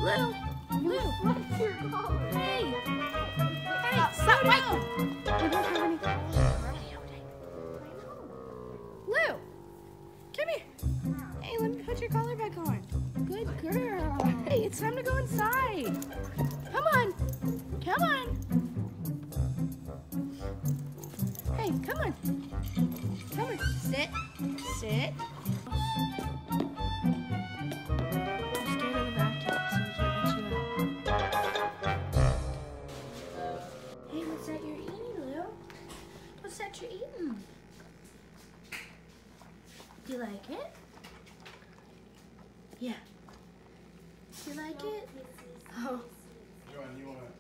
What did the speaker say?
Lou. Lou. What's your collar? Hey. Hey, stop. Wait. We don't have any collars. Lou. Come here. Hey, let me put your collar back on. Good girl. Hey, it's time to go inside. Come on. Come on. Hey, come on. Come on. Sit. Sit. I'm scared of the vacuum, so we can't let you out. Hey, what's that you're eating, Lou? What's that you're eating? Do you like it? Yeah. Do you like it? Oh. You want